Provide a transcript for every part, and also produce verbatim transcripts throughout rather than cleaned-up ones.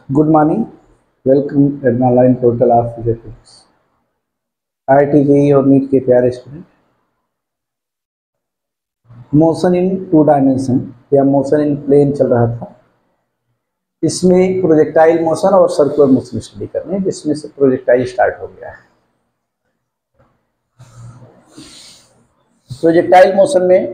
Good morning, welcome at online portal of physics. I I T JEE और NEET के प्यारे student, motion in two dimension या motion in plane चल रहा था। इसमें प्रोजेक्टाइल मोशन और सर्कुलर मोशन स्टडी करने हैं, जिसमें से प्रोजेक्टाइल स्टार्ट हो गया है। प्रोजेक्टाइल मोशन में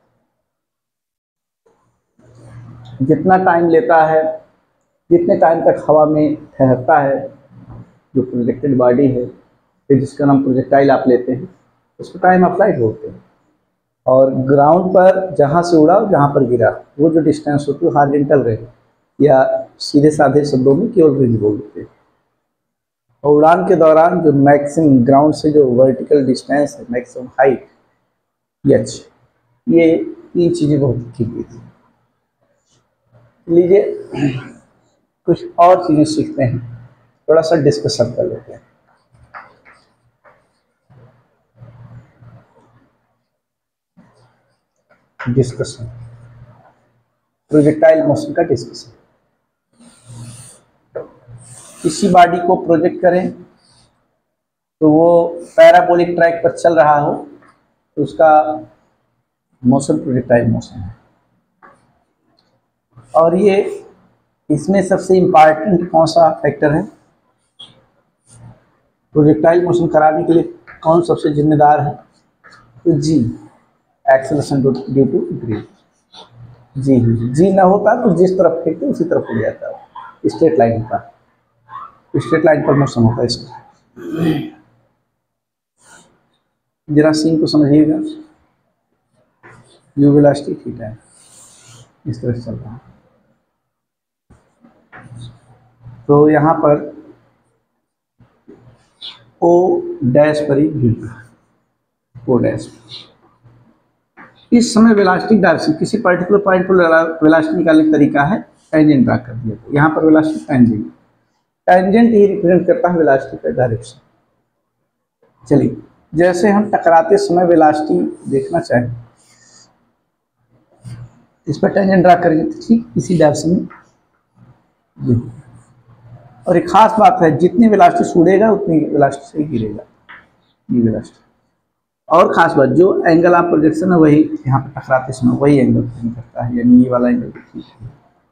जितना टाइम लेता है, जितने टाइम तक हवा में ठहरता है जो प्रोजेक्टेड बॉडी है, फिर जिसका नाम प्रोजेक्टाइल आप लेते हैं, उसको टाइम ऑफ फ्लाइट बोलते हैं। और ग्राउंड पर जहाँ से उड़ा जहाँ पर गिरा, वो जो डिस्टेंस होती है हॉरिजॉन्टल रहे, या सीधे साधे शब्दों में केवल रेंज बोलते हैं। और उड़ान के दौरान जो मैक्सिमम ग्राउंड से जो वर्टिकल डिस्टेंस है, मैक्सिमम हाइट एच, ये तीन चीज़ें बहुत की गई थी। लीजिए कुछ और चीज़ें सीखते हैं, थोड़ा सा डिस्कशन कर लेते हैं। डिस्कशन प्रोजेक्टाइल मोशन का डिस्कशन। किसी बॉडी को प्रोजेक्ट करें तो वो पैराबोलिक ट्रैक पर चल रहा हो तो उसका मोशन प्रोजेक्टाइल मोशन है। और ये इसमें सबसे इम्पॉर्टेंट कौन सा फैक्टर है, प्रोजेक्टाइल मोशन कराने के लिए कौन सबसे जिम्मेदार है? तो g, acceleration due to gravity. जी जी ना होता तो जिस तरफ फेंकते उसी तरफ हो जाता है, स्ट्रेट लाइन पर स्ट्रेट लाइन पर मोशन होता है इसका। जरा सीन को समझिएगा, यू वेलोसिटी थीटा है, इस तरह से चल रहा है। तो यहाँ पर ओ डैश पर ही गिर रहा है, ओ डैश। इस समय वेलोसिटी डायरेक्शन, किसी पर्टिकुलर पॉइंट पर वेलोसिटी निकालने का तरीका है टेंजेंट ड्रा कर दिया। तो यहाँ पर वेलोसिटी टेंजेंट टेंजेंट ही रिप्रेजेंट करता है वेलोसिटी का डायरेक्शन। चलिए, जैसे हम टकराते समय वेलोसिटी देखना चाहें, इस पर टेंजेंट ड्रा करेंगे तो ठीक इसी डायरेक्शन में। और एक खास बात है, जितनी वेलोसिटी से उड़ेगा उतनी वेलोसिटी से गिरेगा, ये वेलोसिटी। और खास बात, जो एंगल ऑफ प्रोजेक्शन है वही यहाँ पर टकराते समय वही एंगल करता है, यानी ये वाला एंगल ठीक है।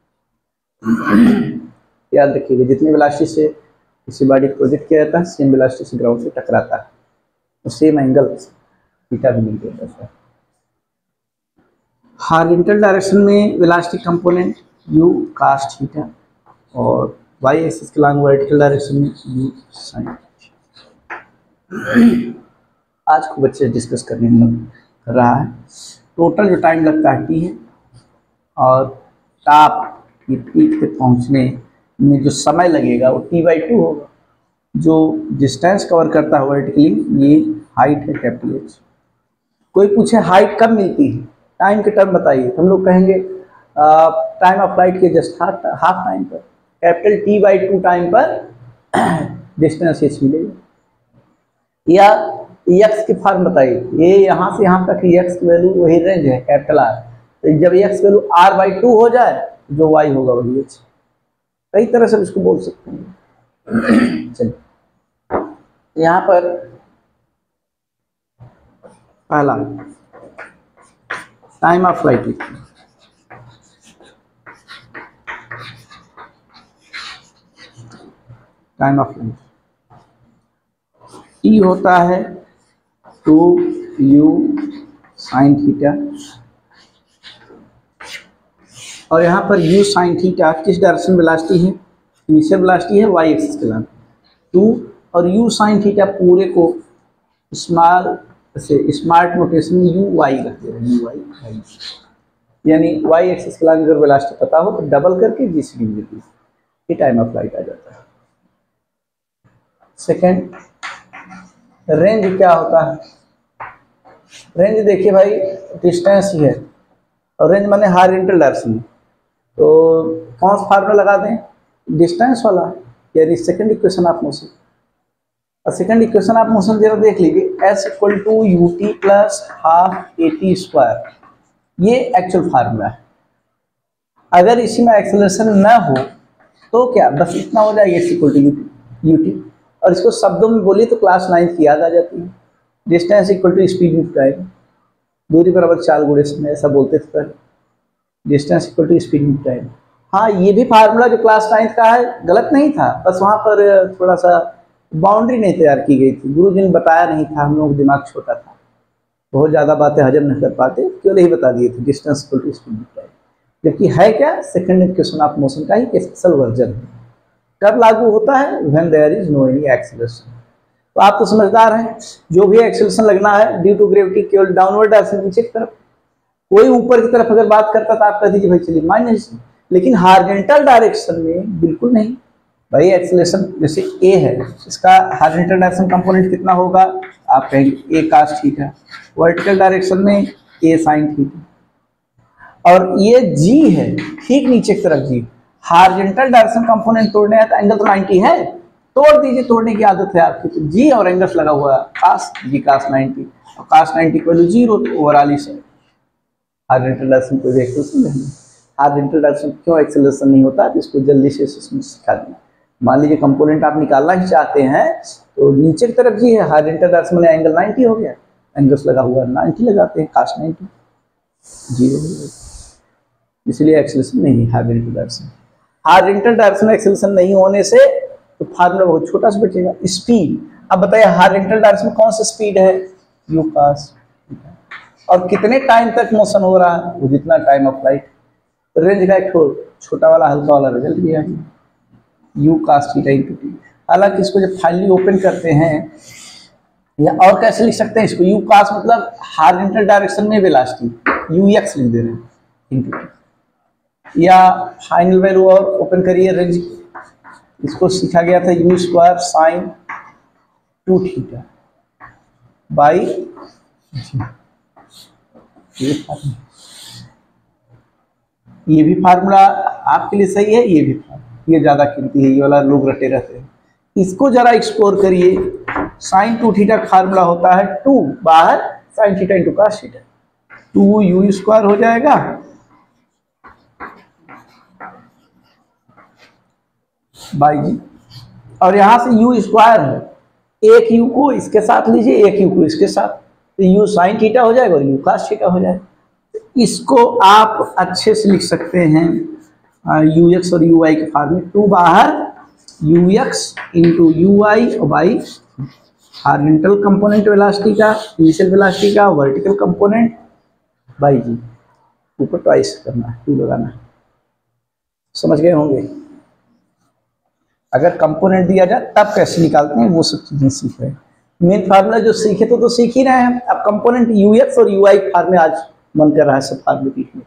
याद रखिएगा, जितनी वेलोसिटी से किसी बॉडी प्रोजेक्ट किया जाता है, सेम वेलोसिटी से ग्राउंड से टकराता है, तो सेम एंगल थीटा भी मिल जाता है। हॉरिजॉन्टल डायरेक्शन में वेलोसिटी कंपोनेंट यू cos थीटा, और वाई एक्सिस के लॉन्ग वर्टिकल डायरेक्शन में यू sin। आज खूब अच्छे से डिस्कस करने में कर रहा है। टोटल जो टाइम लगता है टी है, और टॉप की पीक पे पहुंचने में जो समय लगेगा वो टी बाई टू होगा। जो डिस्टेंस कवर करता है वर्टिकली, ये हाइट है कैपिटल एच। कोई पूछे हाइट कब मिलती है, टाइम के टर्म बताइए, हम लोग कहेंगे टाइम ऑफ फ्लाइट के जस्ट हाफ टाइम पर, capital T by two time पर डिस्टेंस एच मिलेगा। या एक्स की फॉर्म बताइए, ये यहाँ से यहाँ तक एक्स की वैल्यू वही रेंज है कैपिटल आर, तो जब X value R by two हो जाए जो वाई होगा वही एच। कई तरह से इसको बोल सकते हैं। चलिए, यहाँ पर पहला टाइम ऑफ फ्लाइट लिखते हैं। टाइम ऑफ फ्लाइट टी होता है टू यू साइन थीटा, और यहाँ पर u साइन थीटा किस डायरेक्शन वेलोसिटी है, इनिशियल वेलोसिटी है वाई एक्सिस के लॉन्ग टू, और u साइन थीटा पूरे को स्मॉल से स्मार्ट नोटेशन में यू वाई रखते हैं, यू वाई, यानी वाई एक्सिस के लॉन्ग अगर वेलोसिटी पता हो तो डबल करके जी सी डी देती है, ये टाइम ऑफ फ्लाइट आ जाता है। सेकेंड, रेंज क्या होता है? रेंज देखिए भाई, डिस्टेंस ही है, और रेंज माने हॉरिजॉन्टल डायरेक्शन में। तो कौन सा फार्मूला लगा दें? डिस्टेंस वाला, यानी सेकंड इक्वेशन ऑफ मोशन। और सेकंड इक्वेशन ऑफ मोशन जरा देख लीजिए, S equal to u t plus half a t square, ये एक्चुअल फार्मूला है। अगर इसी में एक्सेलरेशन न हो तो क्या बस इतना हो जाएगा, X equal to u t. और इसको शब्दों में बोलिए तो क्लास नाइन्थ की याद आ जाती है। Distance equal to speed into time, दूरी बराबर चाल गुणे समय, ऐसा बोलते थे पहले। Distance equal to speed into time. हाँ, ये भी फार्मूला जो क्लास नाइन्थ का है गलत नहीं था, बस वहाँ पर थोड़ा सा बाउंड्री नहीं तैयार की गई थी, गुरु जी ने बताया नहीं था, हम लोग दिमाग छोटा था, बहुत ज़्यादा बातें हजम नहीं कर पाते, केवल यही बता दिए थे distance equal to speed into time. जबकि है क्या, सेकेंड इक्वेशन ऑफ मोशन का ही स्पेशल वर्जन है। कब लागू होता है, when there is no any acceleration. तो आप तो समझदार हैं, जो भी एक्सीलरेशन लगना है ड्यू टू ग्रेविटी केवल डाउनवर्ड डायरेक्शन, नीचे की तरफ। कोई ऊपर की तरफ अगर बात करता तो आप कह दीजिए भाई चलिए माइनस, लेकिन हॉरिजॉन्टल डायरेक्शन में बिल्कुल नहीं भाई। एक्सीलरेशन जैसे ए है, इसका हॉरिजॉन्टल डायरेक्शन कंपोनेंट कितना होगा, आप कहेंगे a cos theta. Vertical direction में ए sin थीटा। और ये जी है, ठीक नीचे की तरफ जी। हॉरिजॉन्टल डायरेक्शन कंपोनेंट तोड़ने है तो एंगल तो नाइन्टी है, तोड़ दीजिए, तोड़ने की आदत है आपकी। तो जी और एंगल्स लगा हुआ है cos, जी cos नाइन्टी, और cos ninety equal to zero, तो ओवरऑल इस हॉरिजॉन्टल डायरेक्शन को एक्सेलरेशन नहीं। हॉरिजॉन्टल डायरेक्शन क्यों एक्सेलरेशन नहीं होता है, तो इसको जल्दी से इसमें सिखा देना। मान लीजिए कंपोनेंट आप निकालना ही चाहते हैं, तो नीचे की तरफ जी है, हॉरिजॉन्टल डायरेक्शन में एंगल नाइन्टी हो गया, एंगल्स लगा हुआ है नाइन्टी लगाते हैं, cos नाइन्टी जीरो, इसलिए एक्सेलरेशन नहीं है horizontal direction. Horizontal direction acceleration नहीं होने से तो फार्मूला बहुत छोटा सा बचेगा। स्पीड, अब बताइए हॉरिजॉन्टल डायरेक्शन में कौन सा स्पीड है, यू cos, और कितने टाइम तक मोशन हो रहा है, वो जितना टाइम ऑफ लाइट। रेंज का एक छोटा वाला हल्का वाला रिजल्ट दिया है, u cos theta into t. हालांकि इसको जब फाइनली ओपन करते हैं, या और कैसे लिख सकते हैं इसको, यू cos मतलब हॉरिजॉन्टल डायरेक्शन में वेलोसिटी, यू एक्स लिख दे रहे हैं इंटू टी। या फाइनल वैल्यू और ओपन करिए रेंज, इसको सीखा गया था u square sine two theta by g. ये भी फार्मूला आपके लिए सही है, ये भी फार्मूला, ये ज्यादा कीमती है, ये वाला लोग रटे रहते हैं। इसको जरा एक्सप्लोर करिए। साइन टू थीटा का फार्मूला होता है टू बाहर sine theta into cos theta, two u square हो जाएगा बाई जी, और यहां से यू स्क्वायर है, एक यू को इसके साथ लीजिए, एक यू को इसके साथ, तो यू साइन थीटा हो जाएगा और यू कॉस थीटा हो जाएगा। इसको आप अच्छे से लिख सकते हैं यू एक्स और यू आई के फॉर्म में, टू बाहर u x into u i और बाई हॉरिजॉन्टल कंपोनेंट वेलोसिटी का, इनिशियल वेलोसिटी का, वर्टिकल कंपोनेंट बाई जी, ऊपर ट्वाइस करना है, टू लगाना है। समझ गए होंगे। अगर कंपोनेंट दिया जाए तब कैसे निकालते हैं वो सब चीजें सीख रहे हैं। मेन फार्मूला जो सीखे तो तो सीख ही रहे हैं, अब कंपोनेंट यू एक्स और यू आई फार्मे आज मन कर रहा है सब फार्मूले सीखने।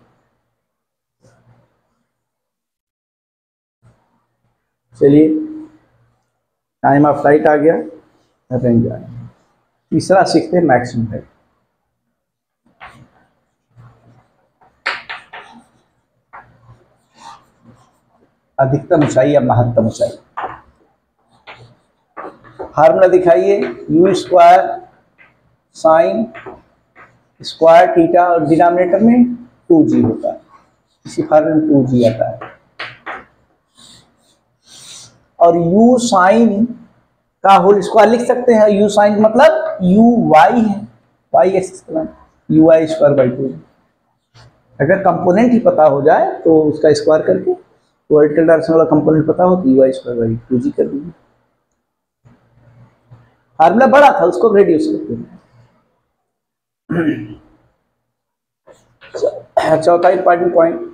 चलिए, टाइम ऑफ फ्लाइट आ गया, रेंज आ गया। तीसरा सीखते हैं मैक्सिमम हाइट। अधिकतम ऊंचाई या महत्तम ऊंचाई। फार्मूला दिखाइए, u square sine square theta और डिनोमिनेटर में टू जी होता है, इसी फार्मूले में टू जी आता है। और u साइन का होल स्क्वायर लिख सकते हैं, u साइन मतलब u y है, y axis u i square by two. अगर कंपोनेंट ही पता हो जाए तो उसका स्क्वायर करके, वर्टिकल डायरेक्शन वाला कंपोनेंट पता हो तो u i square by two g कर दीजिए। फार्मूला बड़ा था, उसको रेड्यूस करते हैं। चौथा इंपॉर्टेंट पॉइंट,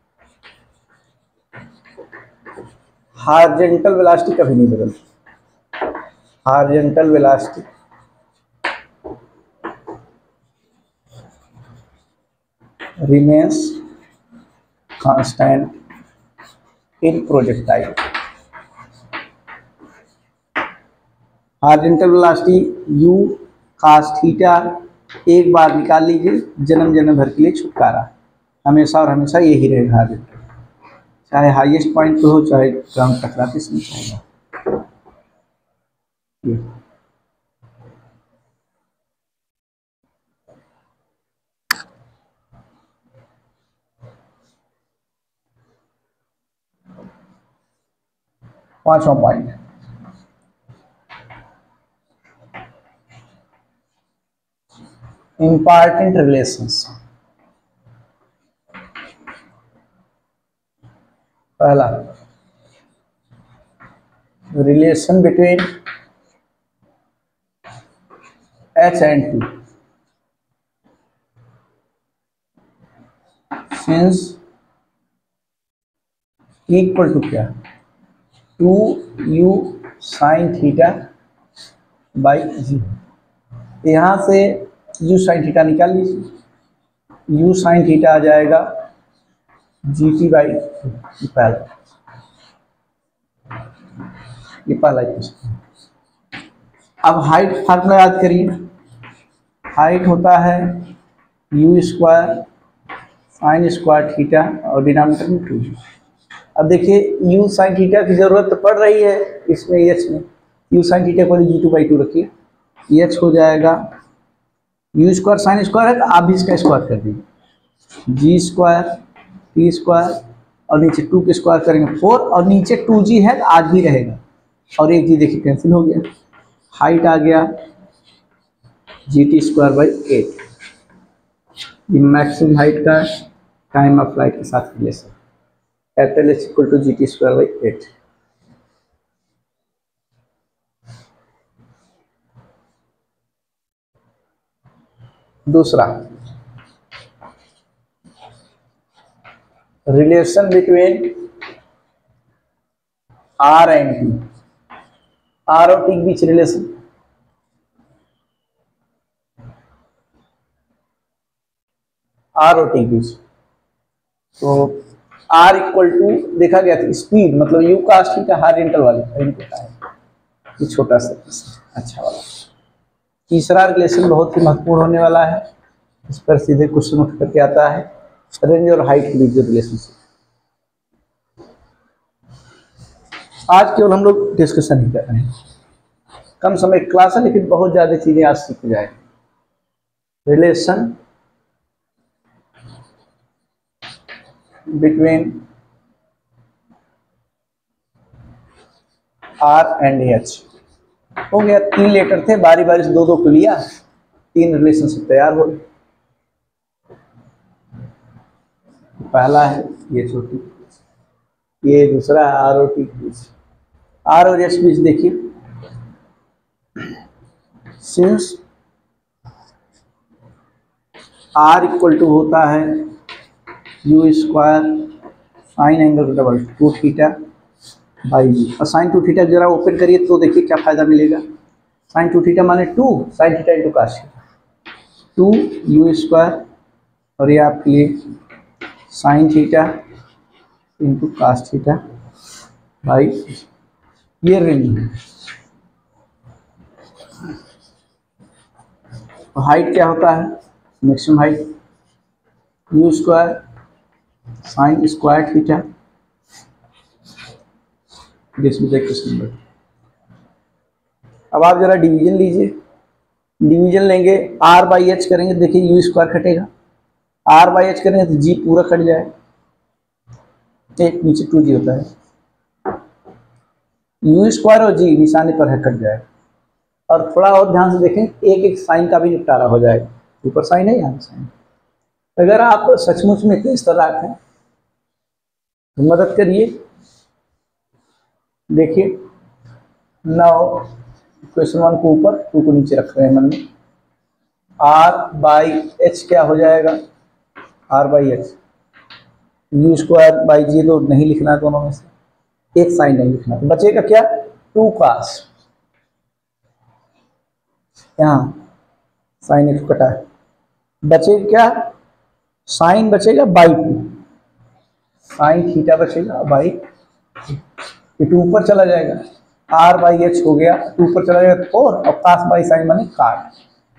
हॉरिजॉन्टल वेलोसिटी कभी नहीं बदलती। Horizontal velocity remains constant in projectile। Horizontal velocity u cos theta एक बार निकाल लीजिए, जन्म जन्म भर के लिए छुटकारा, हमेशा और हमेशा यही रहेगा हॉरिजॉन्टल, चाहे हाईएस्ट पॉइंट पे हो चाहे ग्राउंड टकराते समय चाहेगा। पांचवा पॉइंट, इंपॉर्टेंट रिलेशंस। पहला, relation between H and t since equal to क्या, two u sine theta by g. यहां से यू साइन थीटा निकाल लीजिए, यू साइन थीटा आ जाएगा जी टी बाई पहला, ये पहला इक्वेशन। अब हाइट फार्मूला याद करिए, हाइट होता है u square sine square theta और डिनोमिनेटर में टू। अब देखिए यू साइन थीटा की जरूरत तो पड़ रही है इसमें एच में, यू साइन थीटा को जी टू बाई टू रखिए, एच हो जाएगा यू स्क्वायर साइन स्क्वायर है तो आप भी इसका स्क्वायर कर दीजिए, जी स्क्वायर टी स्क्वायर और नीचे टू के स्क्वायर करेंगे फोर और नीचे टू जी है तो आज भी रहेगा और एक जी देखिए कैंसिल हो गया, हाइट आ गया g t square by eight. ये मैक्सिमम हाइट का टाइम ऑफ फ्लाइट के साथ relation, capital H equal to g t square by eight. दूसरा, relation between R and t, R और टी के बीच रिलेशन, आर और टी के बीच, तो आर इक्वल टू देखा गया था स्पीड, मतलब यू कास्ट थीटा हॉरिजॉन्टल वाले इनपुट है, ये छोटा सा अच्छा वाला। तीसरा रिलेशन बहुत ही महत्वपूर्ण होने वाला है, इस पर सीधे क्वेश्चन उठ करके आता है, रेंज और हाइट के बीच जो रिलेशनशिप। आज केवल हम लोग डिस्कशन ही कर रहे हैं, कम समय क्लास है लेकिन बहुत ज्यादा चीजें आज सीख जाए। Relation between R and H हो गया, तीन लेटर थे बारी बारी से दो दो को लिया, तीन रिलेशनशिप तैयार हो गए। पहला है ये छोटी, ये दूसरा है आर और टी के बीच, आर और एच बीच देखिए, सिंस आर इक्वल टू होता है u square sine angle double two theta by g, और साइन टू थीटा जरा ओपन करिए तो देखिए क्या फायदा मिलेगा, साइन टू थीटा माने two sine theta into cos two u square और ये आपके लिए sine theta into cos theta by, ये रेंज है। हाइट क्या होता है, maximum height u square sine square theta, this is question number. अब आप जरा डिवीजन लीजिए, डिवीजन लेंगे आर बाई एच करेंगे, देखिए यू स्क्वायर कटेगा, आर बाई एच करेंगे तो जी पूरा कट जाए, एक नीचे टू जी होता है, यू स्क्वायर और जी निशाने पर है कट जाए, और थोड़ा और ध्यान से देखें एक एक साइन का भी निपटारा हो जाएगा, ऊपर साइन है यहाँ साइन। अगर आप सचमुच में तेज तर्राक हैं तो मदद करिए, देखिए नौ क्वेश्चन वन को ऊपर टू को नीचे रख रहे हैं मन में, आर बाई एच क्या हो जाएगा, R by H u square by g तो नहीं लिखना है दोनों में से, एक साइन नहीं लिखना, तो बचेगा क्या टू कास, यहाँ साइन एक कटा है, बचेगा क्या साइन बचेगा बाई टू, साइन थीटा बचेगा बाई टू, ऊपर चला जाएगा आर बाई एच हो गया, टू ऊपर चला जाएगा फोर और कास बाई साइन माने काट,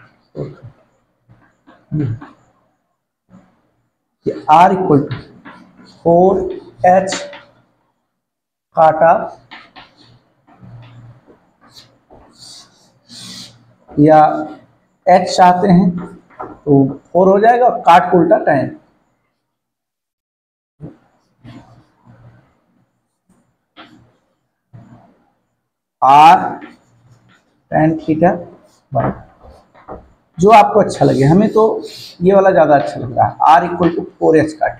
ये R equal to four H cot या एच चाहते हैं तो फोर हो जाएगा और काट को उल्टा time, R tan theta by, जो आपको अच्छा लगे। हमें तो ये वाला ज़्यादा अच्छा लग रहा है, R equal to four H का।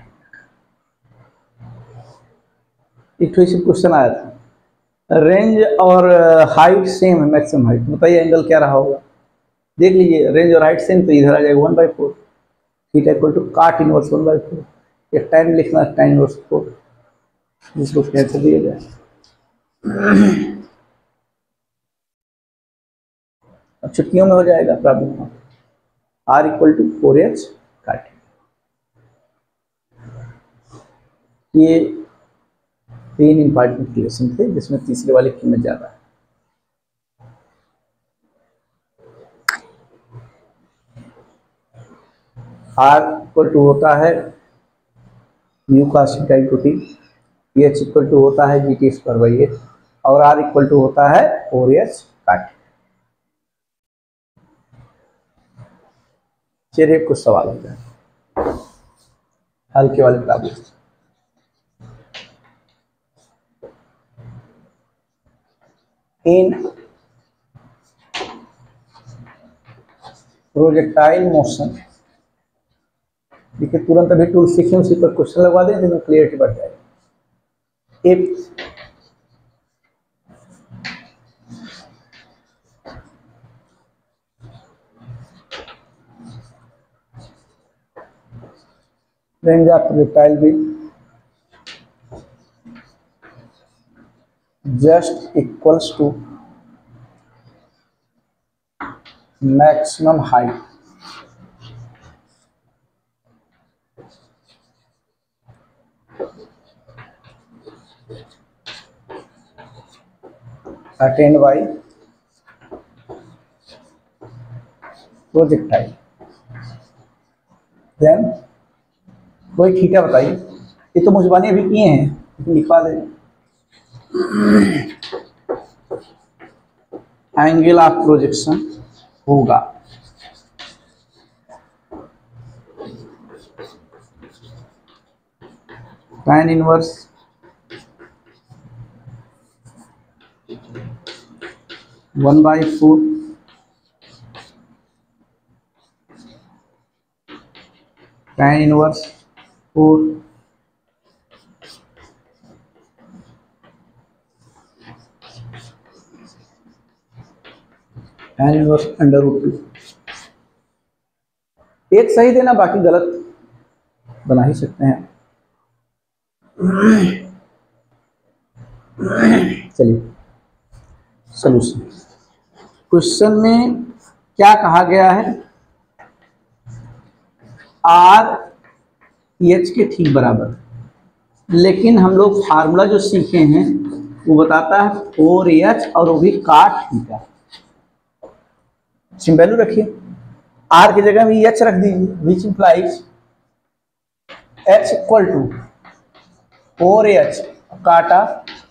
एक तो क्वेश्चन आया था, रेंज और हाइट सेम है, मैक्सिमम हाइट, बताइए एंगल क्या रहा होगा। देख लीजिए, रेंज और हाइट सेम तो इधर आ जाएगा one by four, theta equal to cot inverse one by four, या टाइम लिखना है टाइम इनवर्स फोर, जिसको कैसे दिया जाए। अब छुट्टियों में हो जाएगा problem, R equal to four H cot. ये तीन इंपॉर्टेंट रिलेशन थे जिसमें तीसरे वाले कीमत ज़्यादा है। आर इक्वल टू होता है mu cos theta into t, H equal to होता है g t square by H, और आर इक्वल टू होता है फोर एच काट। चलिए कुछ सवाल हो जाए हल्के वाले प्रॉब्लम। इन प्रोजेक्टाइल मोशन, देखिए तुरंत अभी टूल सीखें उसी पर क्वेश्चन लगवा दें तो क्लियरिटी बढ़ जाएगी। इफ रेंज ऑफ प्रोजेक्टाइल भी just equals to maximum height attained by projectile, then कोई थीटा बताइए। ये तो मुझबानी अभी किए हैं, लिखवा दें। एंगल ऑफ प्रोजेक्शन होगा tan inverse one by four tan inverse four tan inverse under root two. एक सही देना, बाकी गलत बना ही सकते हैं। चलिए सॉल्यूशन। क्वेश्चन में क्या कहा गया है, आर एच के ठीक बराबर, लेकिन हम लोग फार्मूला जो सीखे हैं वो बताता है फोर एच और वो भी काट थीटा। सिम वैल्यू रखिए, आर की जगह में एच रख दीजिए, which implies H equal to four H cot.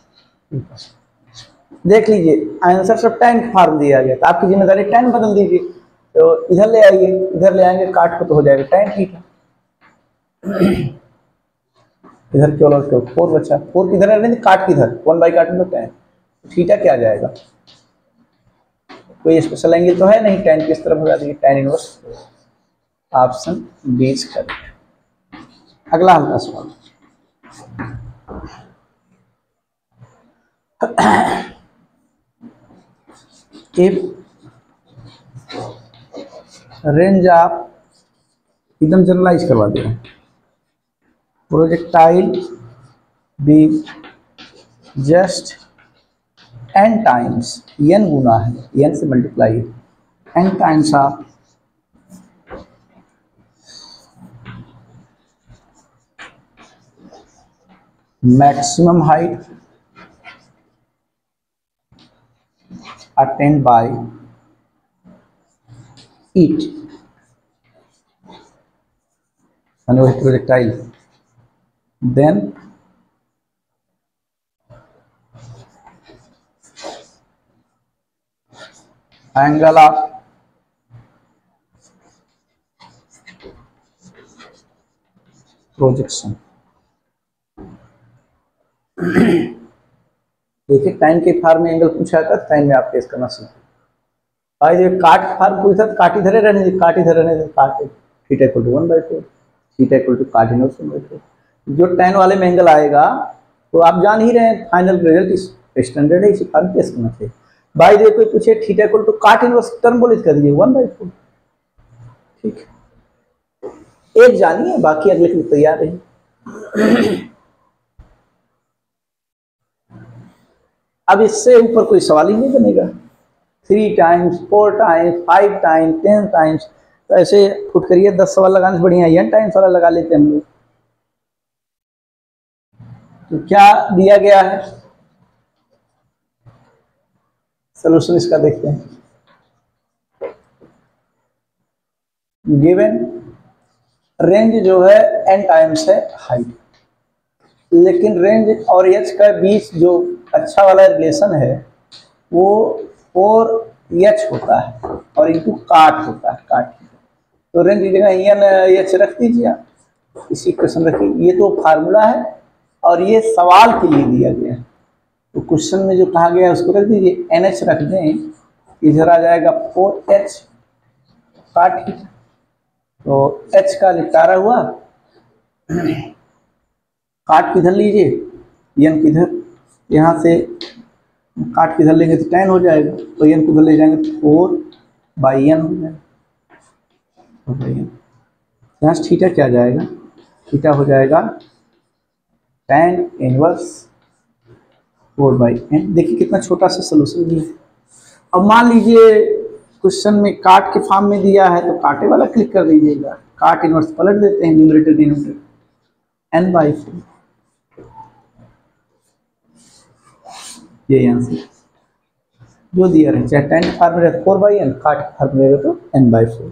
देख लीजिए आंसर सब टेन फार्म दिया गया, तो आपकी जिम्मेदारी टेन बदल दीजिए, तो इधर ले आइए, इधर ले आएंगे काट को तो हो जाएगा टेन थीटा। इधर केवल तो फोर बचा, फोर किधर है, काट किधर, वन बाई काट में तो टेन, थीटा क्या आ जाएगा। कोई स्पेशल एंगल तो है नहीं, टेन किस तरफ हो जाती है, tan inverse. Option B is correct. अगला हल्का सवाल, इफ रेंज ऑफ, एकदम जनरलाइज करवा दिया, projectile B just n times, n गुना है, एन से multiply, n times of maximum height attained by it, and with projectile, then angle of projection एक एक टाइम के फार्म में एंगल पूछा था, टाइम में आप टेस्ट करना सीखो। भाई ये काट फार्म पूछा तो काट इधर रहने दे, काट इधर रहने दे, cot theta equal to one by four, theta equal to cot inverse one by four. जो टेन वाले में एंगल आएगा तो आप जान ही रहे हैं फाइनल रिजल्ट इस स्टैंडर्ड है, इसी फार्म टेस्ट करना चाहिए। भाई देखो कोई पूछे theta equal to cot inverse term बोले कर दीजिए वन बाई फोर, ठीक है। एक जानिए बाकी अगले के लिए तैयार रहिए। अब इससे ऊपर कोई सवाल ही नहीं बनेगा। Three times, four times, five times, ten times, तो ऐसे फुट करिए, दस सवाल लगाने से बढ़िया एन टाइम्स वाला लगा लेते हैं हम लोग। तो क्या दिया गया है, सॉल्यूशन इसका देखते हैं। गिवन रेंज जो है एन टाइम्स है हाइट, लेकिन रेंज और एच का बीच जो अच्छा वाला रिलेशन है वो फोर एच होता है और इंटू काट होता है, काट। तो रेंज की जगह एन एच रख दीजिए आप, इसी क्वेश्चन रखिए। ये तो फार्मूला है और ये सवाल के लिए दिया गया है, तो क्वेश्चन में जो कहा गया है उसको रख दीजिए, एन एच रख दें, इधर आ जाएगा फोर एच काट। तो एच का निपटारा हुआ, काट किधर लीजिए, एन किधर, यहाँ से काट किधर लेंगे तो टेन हो जाएगा, तो एन किधर ले जाएंगे तो फोर बाई एन हो जाएगा। यहाँ से थीटा क्या जाएगा, थीटा हो जाएगा tan inverse four by n. देखिए कितना छोटा सा सोल्यूशन दिया है। अब मान लीजिए क्वेश्चन में काट के फॉर्म में दिया है तो काटे वाला क्लिक कर दीजिएगा, काट इनवर्स पलट देते हैं, numerator denominator n by four, ये यहाँ से जो दिया रहे, चाहे टेन फॉर्म में रहे four by n, cot form में रहेगा तो एन बाई फोर।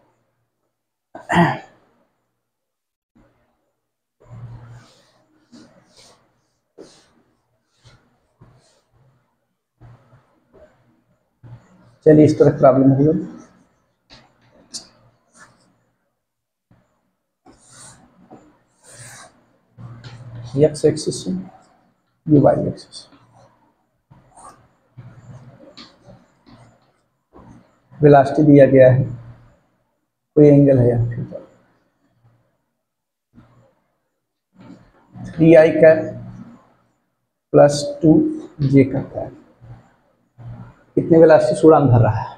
चलिए इस तरह प्रॉब्लम हो गई। एक्स एक्सिस ये वाई एक्सिस, वेलोसिटी दिया गया है, कोई एंगल है यहाँ पे थ्री आई का प्लस टू जे का, कितने वेलोसिटी से उड़ान भर रहा है।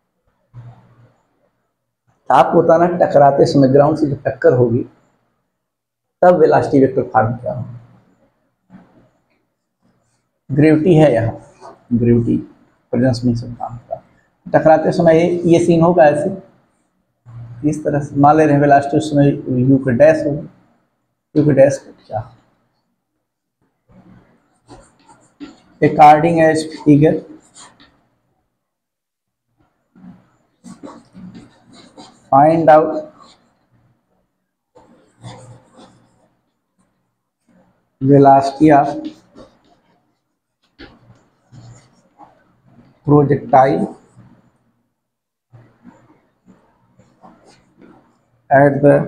आप बताना टकराते समय ग्राउंड से जब टक्कर होगी तब वेलोसिटी वेक्टर फॉर्म क्या होगा। ग्रेविटी है यहाँ, ग्रेविटी प्रेजेंस में सब काम होता है। टकराते समय ये सीन होगा ऐसे, इस तरह से मान ले रहे हैं वेलोसिटी, उस समय यू का डैश होगा, यू का डैश क्या according as figure find out velocity of projectile at the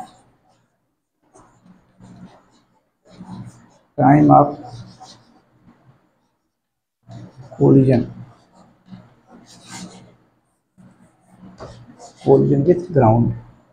time of collision collision with ground।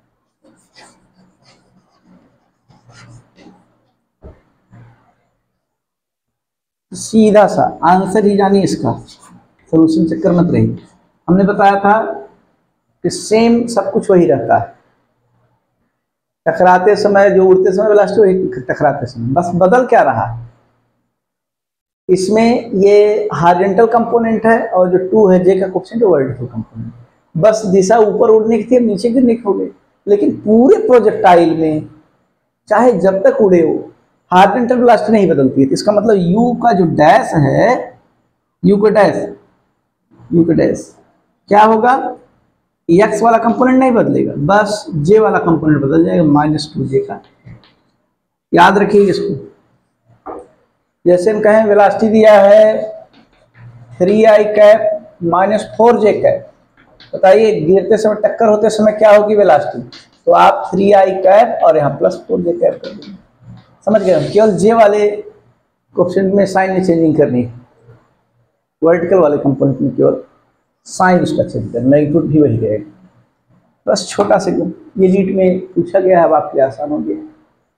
सीधा सा आंसर ही जानिए इसका, सॉल्यूशन चक्कर मत रहिए। हमने बताया था कि सेम सब कुछ वही रहता है, टकराते समय जो उड़ते समय वेलोसिटी वही टकराते समय, बस बदल क्या रहा है इसमें, ये हॉरिजॉन्टल कंपोनेंट है और जो टू है जे का कोएफिशिएंट है वर्टिकल कंपोनेंट। बस दिशा ऊपर उड़ने की थी, नीचे गिरने की हो गई, लेकिन पूरे प्रोजेक्टाइल में चाहे जब तक उड़े हो हॉरिजॉन्टल वेलोसिटी नहीं बदलती है। तो इसका मतलब यू का जो डैश है, यू का डैश, यू का डैश क्या होगा, एक्स वाला कंपोनेंट नहीं बदलेगा, बस जे वाला कंपोनेंट बदल जाएगा, माइनस टू जे का। याद रखिए इसको। जैसे हम कहें वेलोसिटी दिया है three i cap minus four j cap, बताइए गिरते समय टक्कर होते समय क्या होगी वेलोसिटी, तो आप थ्री आई कैप और यहाँ प्लस फोर जे कैप कर देंगे। समझ गए, केवल जे वाले कोएफिशिएंट में साइन में चेंजिंग करनी है, वर्टिकल वाले कंपोनेंट में केवल साइन उसका चेंज करना, मैग्नीट्यूड भी वही रहेगा। बस छोटा सा ये नीट में पूछा गया है, अब आपके आसान हो गया।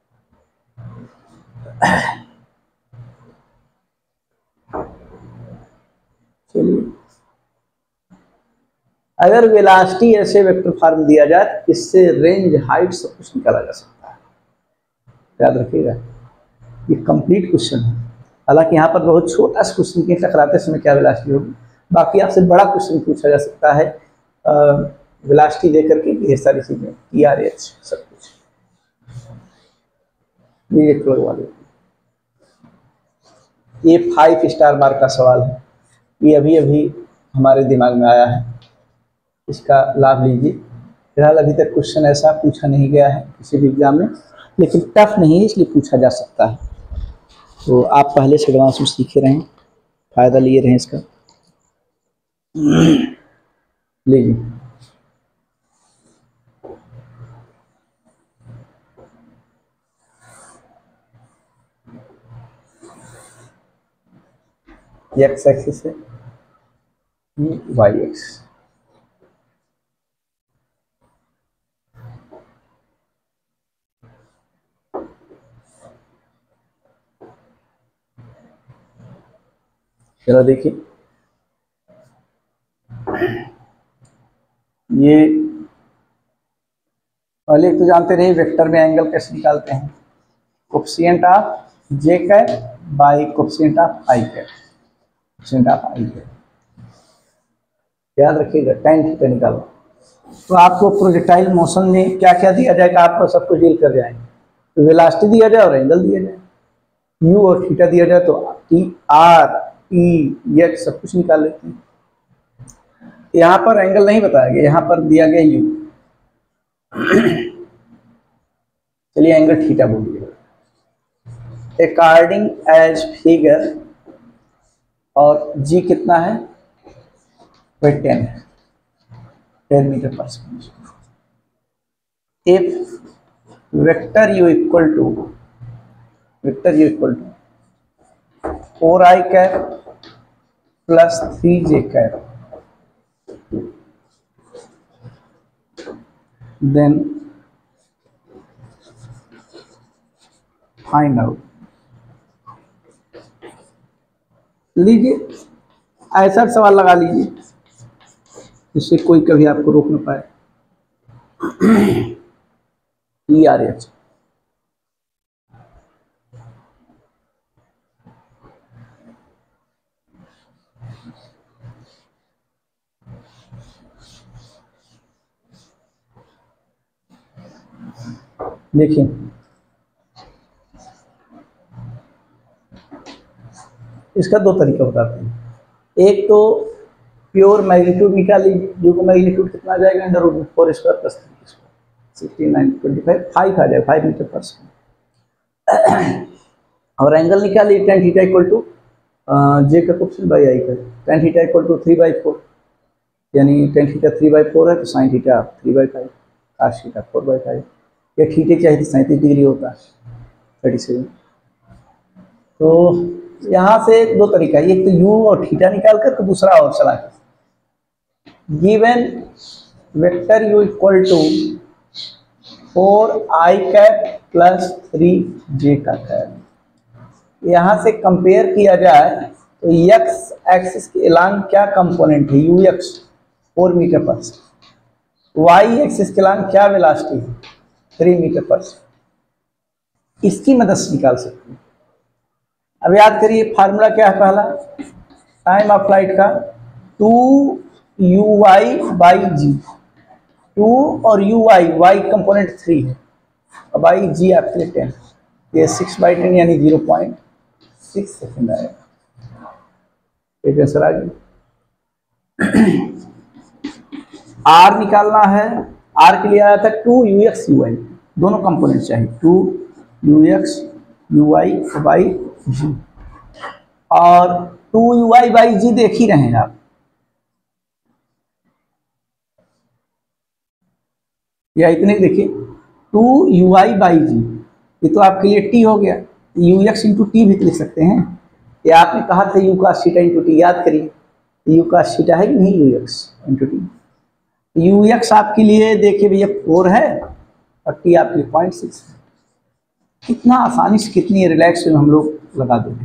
चलिए, अगर वेलोसिटी ऐसे वेक्टर फॉर्म दिया जाए, इससे रेंज, हाइट सब कुछ निकाला जा सकता है। याद रखिएगा, ये कंप्लीट क्वेश्चन है। हालांकि यहाँ पर बहुत छोटा सा क्वेश्चन के टकराते समय क्या वेलोसिटी होगी, बाकी आपसे बड़ा क्वेश्चन पूछा जा सकता है वेलोसिटी देकर के, ढेर सारी चीजें, ई आर एच सब कुछ। ये एक वाले ये फाइव स्टार मार्क का सवाल है, ये अभी अभी हमारे दिमाग में आया है, इसका लाभ लीजिए। फिलहाल अभी तक क्वेश्चन ऐसा पूछा नहीं गया है किसी भी एग्जाम में, लेकिन टफ नहीं है इसलिए पूछा जा सकता है। तो आप पहले से एडवांस में सीखे रहें, फायदा लिए रहें इसका। लीजिए, एक्स एक्सिस है, वाई एक्स। चलो देखिए, ये पहले तो जानते रहे वेक्टर में एंगल कैसे निकालते हैं, coefficient of j cap by coefficient of i cap, coefficient of i cap. याद रखिएगा, tan थीटा निकालो। तो आपको प्रोजेक्टाइल मोशन में क्या क्या दिया जाएगा, आपको सब कुछ डील कर जाएंगे। तो वेलोसिटी दिया जाए और एंगल दिया जाए, यू और थीटा दिया जाए तो टी आर टी एक्स सब कुछ निकाल लेते हैं। यहाँ पर एंगल नहीं बताया गया, यहाँ पर दिया गया यू। चलिए एंगल थीटा बोलिए, अकॉर्डिंग एज फिगर, और जी कितना है, वही टेन है, ten metre per second. If vector u equal to vector u equal to four i cap plus three j cap, then find out. लीजिए, ऐसा सवाल लगा लीजिए जिससे कोई कभी आपको रोक ना पाए। ई आर एच, देखिए इसका दो तरीका बताते हैं। एक तो प्योर मैग्नीट्यूड निकाल लीजिए, जो को मैग्नीट्यूड कितना आ जाएगा, under root four square plus three square, sixteen nine twenty five, five आ जाएगा, फाइव मीटर पर सेकेंड। और एंगल निकालिए, tan theta equal to j का कोएफिशिएंट बाई आई का, tan theta equal to three by four, यानी tan theta three by four है तो sine theta three by five, cos theta four by five. या theta चाहिए तो सैंतीस degree होता है, थर्टी सेवन। तो यहाँ से दो तरीका है, एक तो यू और थीटा निकाल कर, तो दूसरा और चला कर, given vector u equal to four i cap plus three j का कैप, यहाँ से कंपेयर किया जाए तो एक्स एक्सिस के एलांग क्या कंपोनेंट है, u x four metre per second, y axis के एलांग क्या वेलोसिटी है, थ्री मीटर पर सेकेंड। इसकी मदद से निकाल सकते हैं। अब याद करिए फार्मूला क्या है, पहला टाइम ऑफ फ्लाइट का two u y by g, two और u y, y component three है और बाई जी आपके लिए टेन, ये सिक्स बाई टेन यानी जीरो पॉइंट सिक्स सेकेंड आएगा। एक आंसर आ गया। आर निकालना है, आर के लिए आया था two u x u y, दोनों कंपोनेंट चाहिए, two u x u y by g, और two u y by g देख ही रहे हैं आप, या इतने देखिए two u i by g, ये तो आपके लिए टी हो गया, यू एक्स इंटू टी भी तो लिख सकते हैं। ये आपने कहा था यू का सीटा इंटू टी, याद करिए यू का सीटा है कि नहीं, u x into t. U x आपके लिए देखिए भैया फोर है और टी आपके लिए पॉइंट सिक्स है। कितना आसानी से, कितनी रिलैक्स में हम लोग लगा देंगे।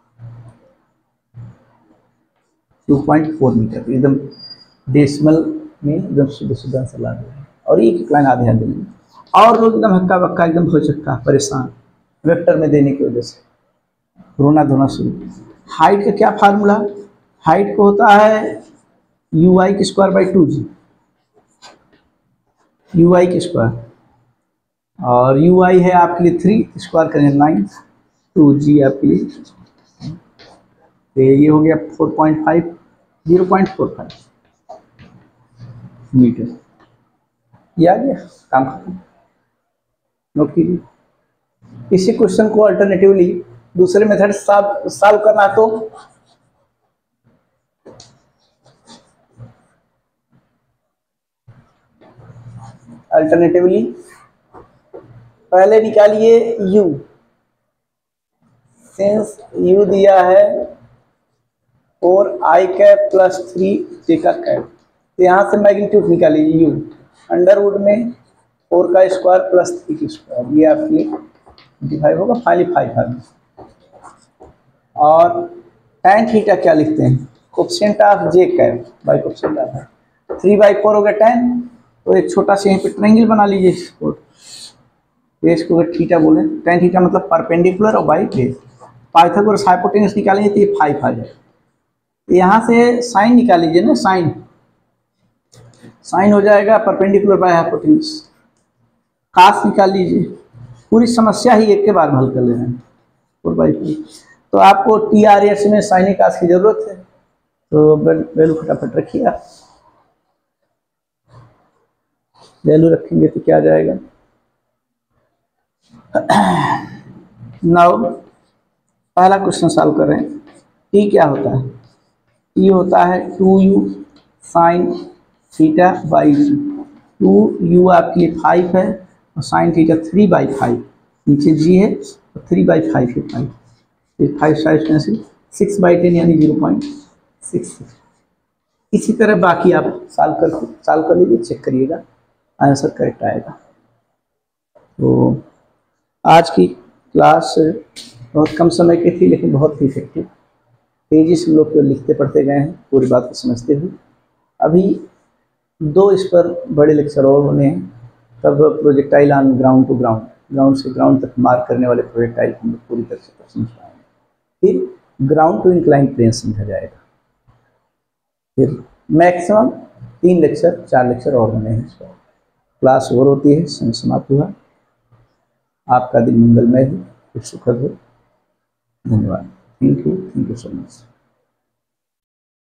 टू पॉइंट फोर मीटर एकदम डेसिमल में एकदम सीधे सीधा आंसर ला देंगे। और एक लाइन आधे आधे में, और लोग एकदम हक्का बक्का एकदम हो चक्का परेशान वेक्टर में देने की वजह से रोना धोना शुरू। हाइट का क्या फार्मूला, हाइट को होता है यू आई की square by two g, u i की स्क्वायर, और यू आई है आपके लिए थ्री, स्क्वायर करेंगे नाइन, टू जी आपके लिए, तो ये हो गया four point five, zero point four five metre. ये आ गया, काम खत्म। नोट कीजिए। इसी क्वेश्चन को अल्टरनेटिवली दूसरे मेथड सॉल्व सॉल्व करना तो अल्टरनेटिवली पहले निकालिए u, सिंस u दिया है four i cap plus three j का कैप, तो यहाँ से मैग्नीट्यूड निकालिए u अंडरवुड में फोर का स्क्वायर प्लस थ्री की स्क्वायर, ये आपकी डिवाइड होगा फाइव फाइव फाइव। और tan थीटा क्या लिखते हैं, coefficient of j cap by coefficient of three by four हो गया tan, तो एक छोटा सा यहाँ पे ट्रायंगल बना लीजिए इसको, ये इसको थीटा बोले, tan थीटा मतलब परपेंडिकुलर और बाई बेस। पाइथागोरस हाइपोटेन्यूस निकालेंगे तो ये फाइव आ जाए, यहाँ से साइन निकाल लीजिए ना, साइन साइन हो जाएगा परपेंडिकुलर बाय हाइपोटेन्यूस, कास निकाल लीजिए। पूरी समस्या ही एक के बार हल कर लेना है फोर बाई फोर। तो आपको टी आर एस में साइन कास की जरूरत है, तो वैल्यू फटाफट रखिए आप, वैल्यू रखेंगे तो क्या आ जाएगा। नाउ पहला क्वेश्चन सॉल्व कर रहे हैं। टी क्या होता है, टी होता है two u sine theta by g, two u आपके लिए फाइव है और sine theta three by five, नीचे जी है और थ्री बाई फाइव है फाइव, फिर फाइव साइड में से सिक्स बाई टेन यानी जीरो पॉइंट सिक्स सिक्स। इसी तरह बाकी आप सॉल्व कर सॉल्व कर लीजिए, चेक करिएगा आंसर करेक्ट आएगा। तो आज की क्लास बहुत कम समय की थी लेकिन बहुत ही इफेक्टिव, तेजी से लोग केवल लिखते पढ़ते गए हैं पूरी बात को समझते हुए। अभी दो इस पर बड़े लेक्चर और होने हैं, तब projectile on ground to ground, ground से ग्राउंड तक मार्क करने वाले प्रोजेक्टाइल हम लोग पूरी तरह से समझ पाएंगे। फिर ग्राउंड टू इंक्लाइन प्लेन समझा जाएगा। फिर मैक्सिमम तीन लेक्चर चार लेक्चर और होने हैं इस पर। क्लास ओवर होती है, समय समाप्त हुआ। आपका दिन मंगलमय हो, सुखद हो। धन्यवाद। Thank you, thank you so much.